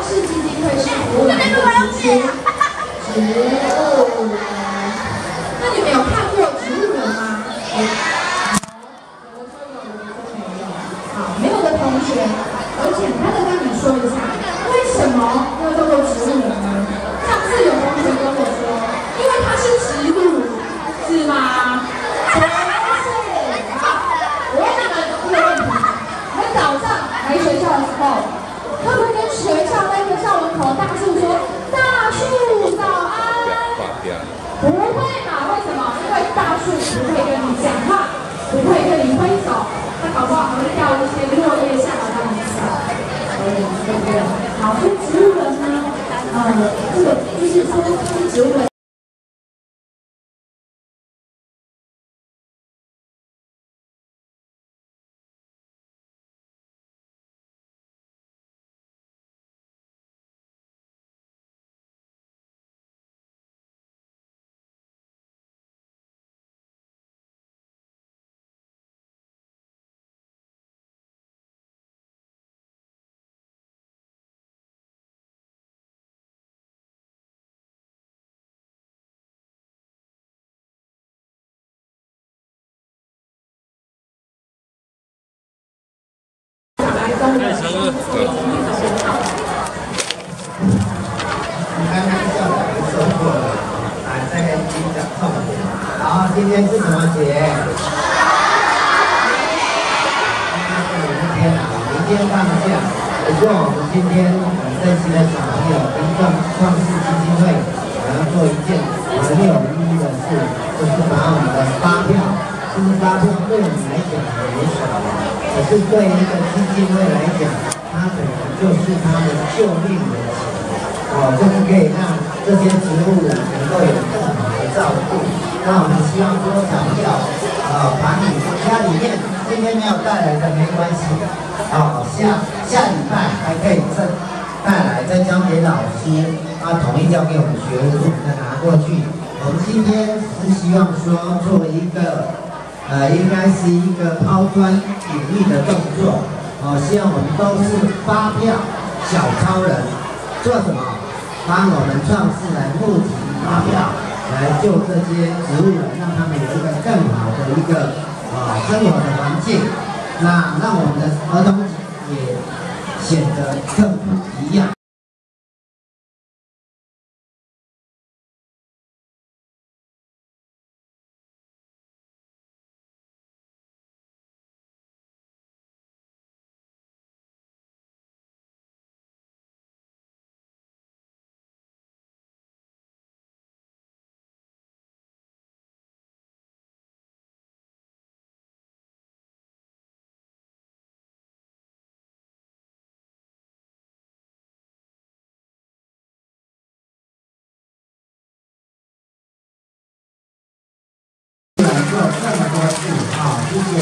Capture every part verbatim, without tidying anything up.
市基金会是服务哪个族群？植物人。那你们有看过植物人吗？有的说有，有的说没有。好，没有的同学，我简单的跟你说一下，为什么要叫做植物人呢？上次有同学跟我说，因为它是植物，是吗？不是。好，我问你们一个问题：你们早上来学校的时候，会不会跟学校那个校门口大树说“大树早安”？不会嘛？为什么？因为大树不会跟你讲话，不会跟你挥手，它搞不好还会掉一些落叶下来让你扫，对不对？好，所以植物人呢，呃，这个就是说它是植物人。 你刚刚校长说过了，啊，再跟你讲重点。然后今天是什么节？今天是明天啊，明天放假。不过我们今天很珍惜的小朋友跟创创世基金会，我要做一件很有意义的事，就是把我们的发票，其实发票对我们来讲也少，可是对一个基金会来讲，它可能就是他们救命的钱。哦，就是可以让这些植物人能够有更好的照顾。那我们希望多强调，呃，把你家里面今天没有带来的没关系，哦，下下礼拜还可以再带来，再交给老师，啊，统一交给我们学务处再拿过去。我们今天只是希望说做一个，呃，应该是一个抛砖引玉的动作。哦，希望我们都是发票小超人，做什么？帮我们创世来募集发票，来救这些植物人，让他们有一个更好的一个啊、呃、生活的环境，那让我们的儿童也显得更不一样。做这么多事，好，谢谢。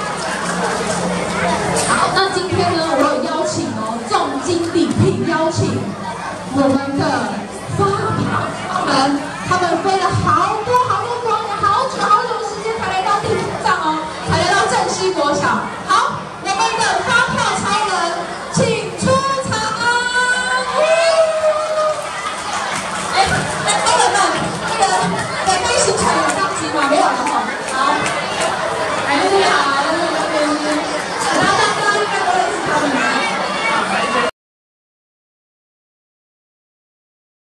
好，那今天呢，我有邀请哦，重金礼聘邀请我们的发票们，他们飞了好多好多光年，好久好久的时间才来到地球上哦，才来到正西国小。好，我们的发票超人，请出场。哎，那超人们，那个本飞行程有上机吗？没有了哈。好，来这边好，这边，然后大家应该都认识他们。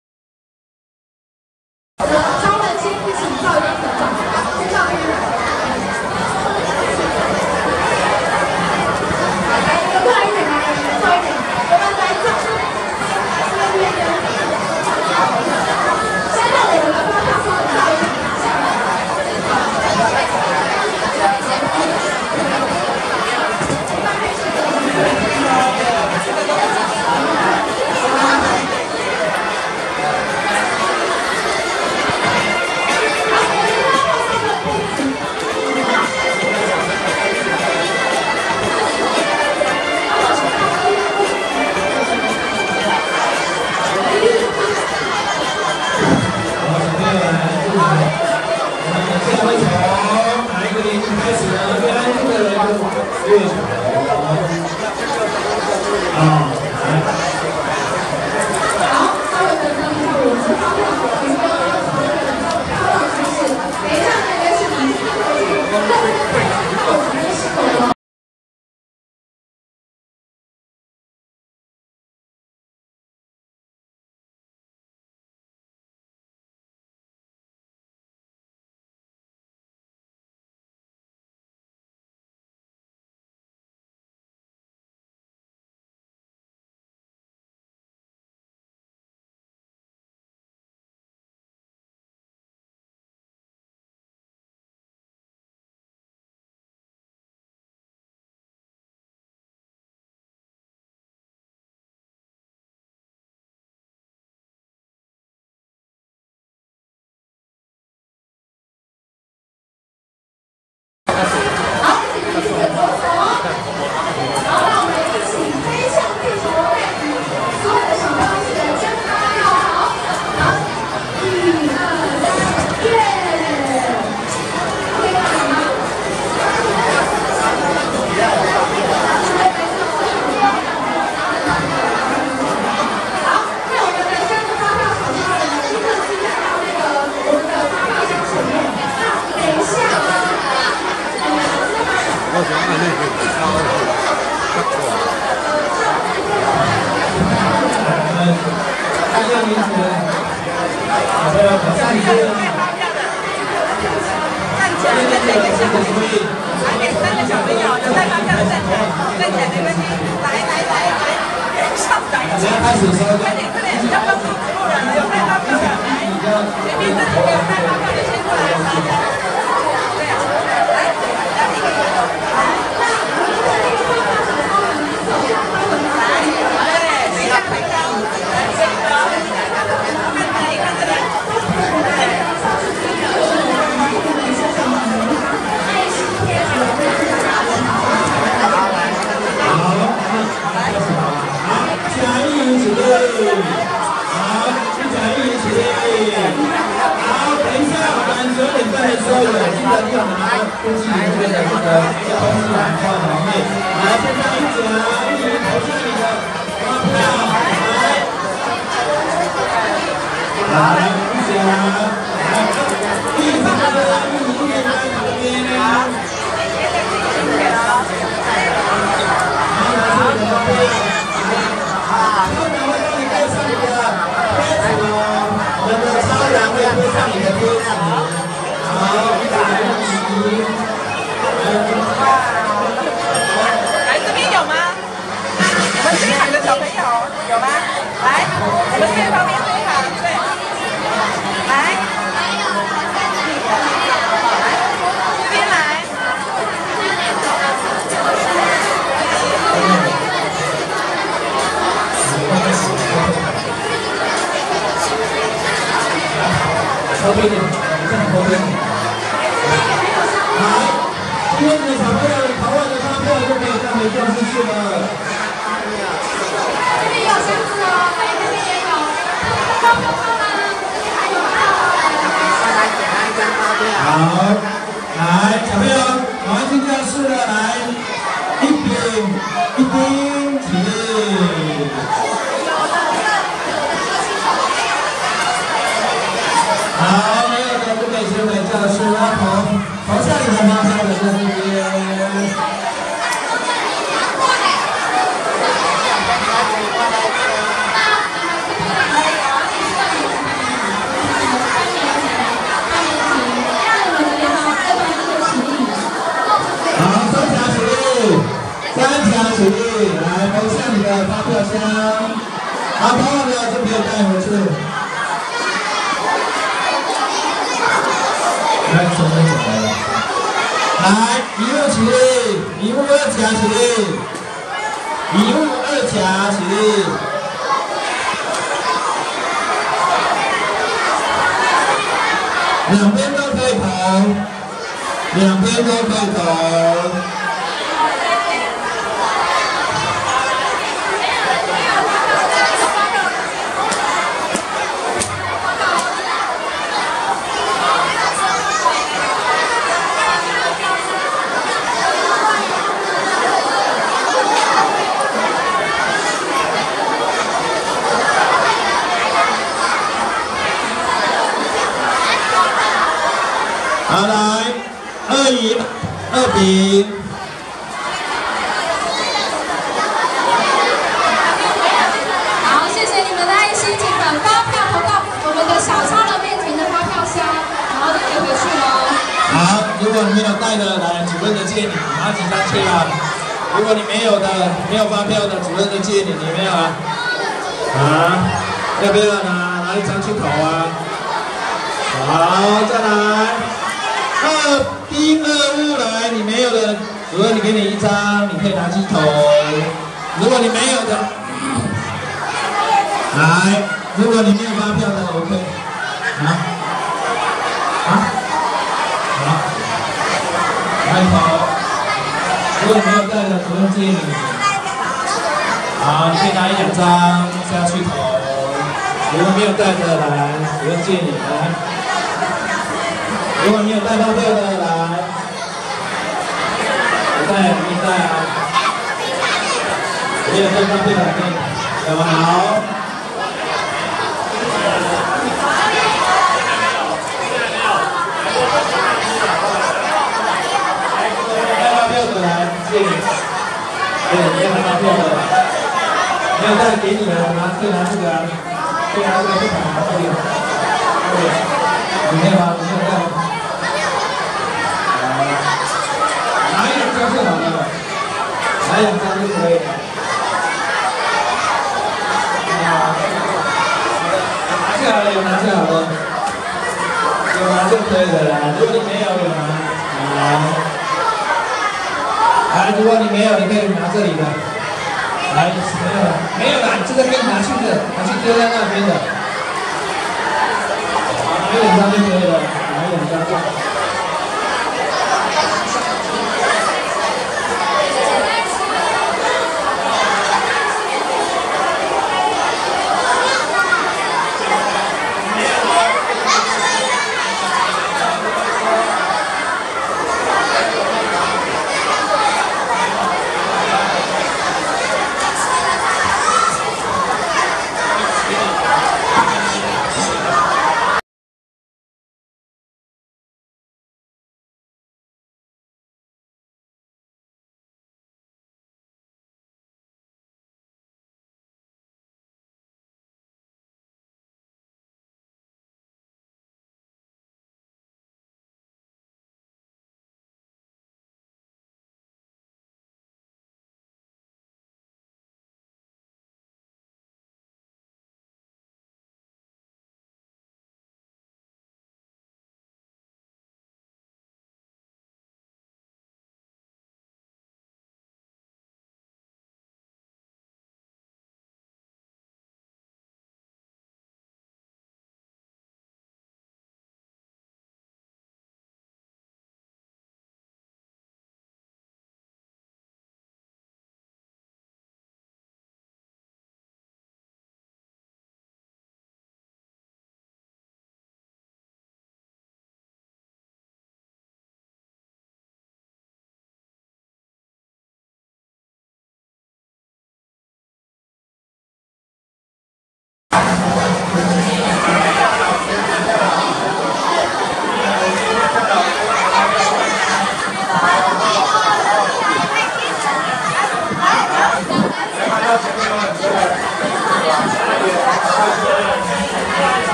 看这个名字，小朋友考上去了。站起来，站起来，站起来！来给三个小朋友，有带发票的站起来，站起来没关系。来来来来，校长，开始收，快点快点，要告诉所有人有带发票的，来，前面这几个有带发票的先过来拿着。对啊，来，来一个一个，来。 所有的记得要拿登记名册的这个交通系统放在旁边。好，现在一讲，一人投下你的发票，来，来，一讲，来，一发的，一一年的旁边呢。好，拿出你的发票，来，超人会帮你盖上你的贴纸哦，我们的超人会贴上你的贴纸。 好，一百一十。来这边有吗？我们这一行的小朋友有吗？来，我们这旁边这一行，对，来，这边来。后边一点，再后边。 来，今天的小朋友考完的发票就可以带回教室去了。 这边有箱子哦，来这边也有。发票发吗？这边还有票哦。来给他一张发票。 好，来，小朋友，马上进教室了，来，一饼一丁起立。好，没有的就可以先回教室了，好。 投下你的发票的是这边。好，三条起立，三条起立，来投下你的发票箱。好，投完了就可以带回去。来，手伸起来了。 来，一路起立，一路二甲起立，一路二甲起立。两边都可以投，两边都可以投。好，来，二乙二丙。 好，谢谢你们的爱心，请把发票投到我们的小超人面前的发票箱，然后就可以回去喽。 好，如果你没有带的，来，主任的借你，拿几张去啊？如果你没有的，没有发票的，主任就借你，你没有啊？啊，要不要拿拿一张去投啊？好，再来。 二丁二物来，你没有的，主任你给你一张，你可以拿去投。如果你没有的，来，如果你没有发票的 ，OK， 啊，啊，好，来投。如果你没有带的，主任借你。好，你可以拿一两张下去投。如果没有带的，来，主任借你来。 如果你有带发票的来，我带，你带啊。没有带发票的可以，有没有？带发票的来，谢谢你。对，你要带发票的。 没有带给你的拿，可以拿这个啊，可以拿这个去拿这里。对，里面吗？里面有带吗？拿一两张就好了，拿一两张就可以了。啊，拿下来了，有拿下好了，有拿就可以了啦。如果你没有，有拿，拿。来，如果你没有，你可以拿这里的。来，没有了，没有了，这个可以拿去的，拿去丢在那边的。好，拿一两张就可以了，拿一两张就好。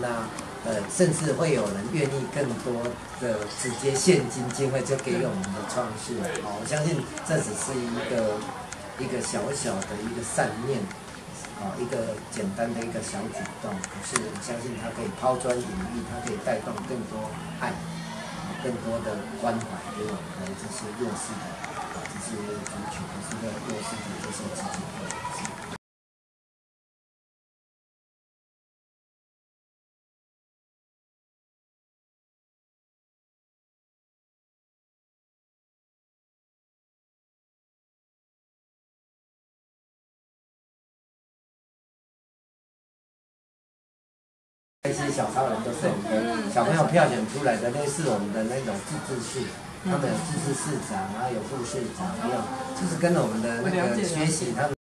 那呃，甚至会有人愿意更多的直接现金经费就给我们的创世。哦，我相信这只是一个一个小小的一个善念。啊，一个简单的一个小举动，可是我相信它可以抛砖引玉，它可以带动更多爱，更多的关怀给我们的这些弱势的啊这些族群，这些弱势的这些基金会。这些小超人都是我们的小朋友票选出来的，类似我们的那种自治市，他们有自治市长，然后有副市长，还有就是跟我们的那个学习他们。